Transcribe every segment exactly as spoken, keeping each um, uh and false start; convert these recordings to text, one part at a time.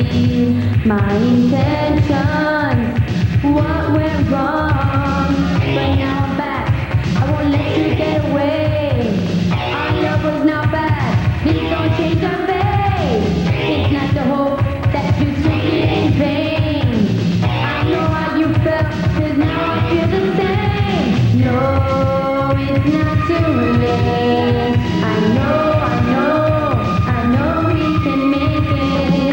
my intentions, what went wrong, but now I'm back, I won't let you get away. Our love was not bad, please don't change our fate. It's not the hope that you took it in vain. I know how you felt, cause now I feel the same. No, it's not too late. I know, I know, I know we can make it.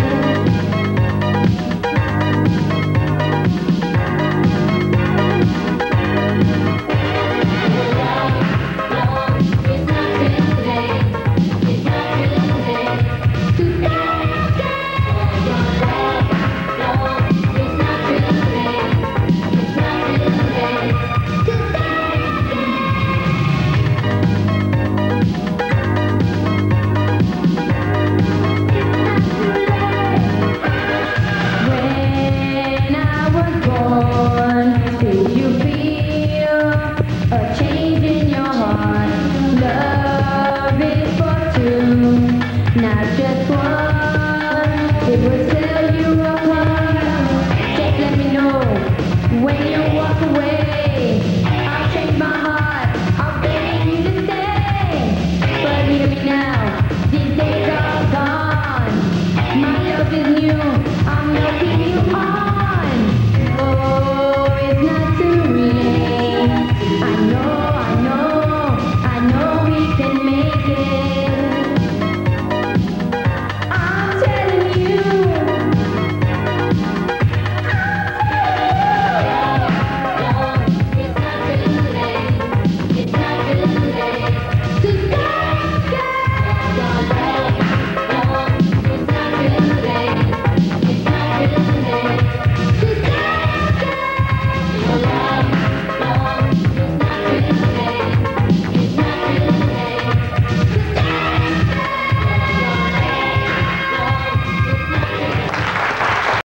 Not just one, it will tear you apart. Just let me know when you walk away. I'll change my heart, I'll beg you to stay. But hear me now, these days are gone. My love is new, I'm milking you on. Oh, it's not too late. I know, I know, I know we can make it.